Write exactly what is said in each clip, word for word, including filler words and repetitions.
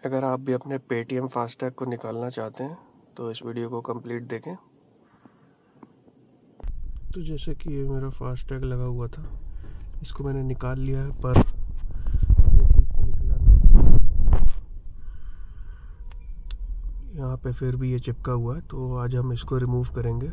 अगर आप भी अपने पेटीएम फास्टैग को निकालना चाहते हैं तो इस वीडियो को कंप्लीट देखें। तो जैसे कि ये मेरा फास्टैग लगा हुआ था, इसको मैंने निकाल लिया है, पर ये ठीक से निकला नहीं। यहाँ पे फिर भी ये चिपका हुआ है, तो आज हम इसको रिमूव करेंगे।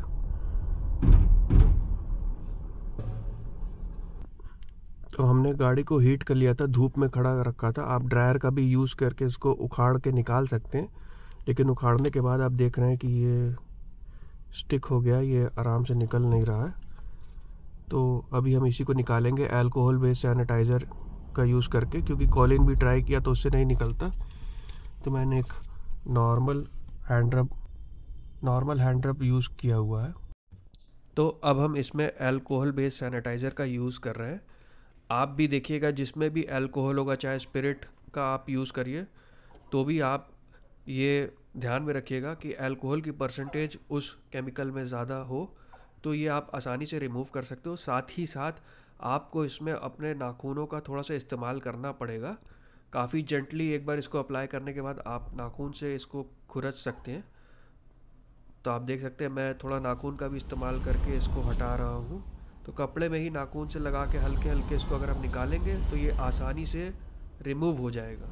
तो हमने गाड़ी को हीट कर लिया था, धूप में खड़ा रखा था। आप ड्रायर का भी यूज़ करके इसको उखाड़ के निकाल सकते हैं, लेकिन उखाड़ने के बाद आप देख रहे हैं कि ये स्टिक हो गया, ये आराम से निकल नहीं रहा है। तो अभी हम इसी को निकालेंगे अल्कोहल बेस्ड सैनिटाइज़र का यूज़ करके, क्योंकि कॉलिन भी ट्राई किया तो उससे नहीं निकलता। तो मैंने एक normal hand rub normal hand rub use किया हुआ है। तो अब हम इसमें अल्कोहल बेस्ड सैनिटाइज़र का यूज़ कर रहे हैं। आप भी देखिएगा, जिसमें भी अल्कोहल होगा, चाहे स्पिरिट का आप यूज़ करिए, तो भी आप ये ध्यान में रखिएगा कि अल्कोहल की परसेंटेज उस केमिकल में ज़्यादा हो, तो ये आप आसानी से रिमूव कर सकते हो। साथ ही साथ आपको इसमें अपने नाखूनों का थोड़ा सा इस्तेमाल करना पड़ेगा। काफ़ी जेंटली एक बार इसको अप्लाई करने के बाद आप नाखून से इसको खुरच सकते हैं। तो आप देख सकते हैं मैं थोड़ा नाखून का भी इस्तेमाल करके इसको हटा रहा हूँ। तो कपड़े में ही नाखून से लगा के हल्के हल्के इसको अगर हम निकालेंगे तो ये आसानी से रिमूव हो जाएगा।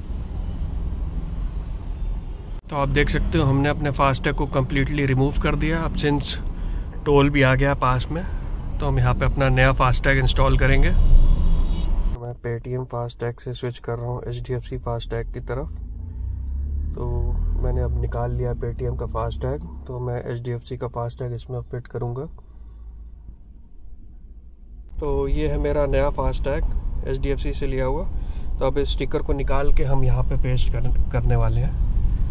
तो आप देख सकते हो हमने अपने फास्टैग को कम्प्लीटली रिमूव कर दिया। अब सिंस टोल भी आ गया पास में, तो हम यहाँ पे अपना नया फास्टैग इंस्टॉल करेंगे। मैं पेटीएम फास्टैग से स्विच कर रहा हूँ एचडीएफसी फास्टैग की तरफ। तो मैंने अब निकाल लिया पेटीएम का फास्टैग, तो मैं एचडीएफसी का फास्टैग इसमें फिट करूँगा। तो ये है मेरा नया फास्टैग एचडीएफसी से लिया हुआ। तो अब इस स्टिकर को निकाल के हम यहाँ पे पेस्ट कर, करने वाले हैं।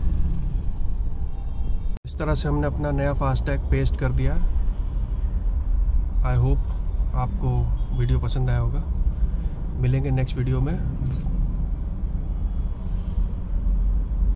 इस तरह से हमने अपना नया फास्टैग पेस्ट कर दिया। आई होप आपको वीडियो पसंद आया होगा। मिलेंगे नेक्स्ट वीडियो में।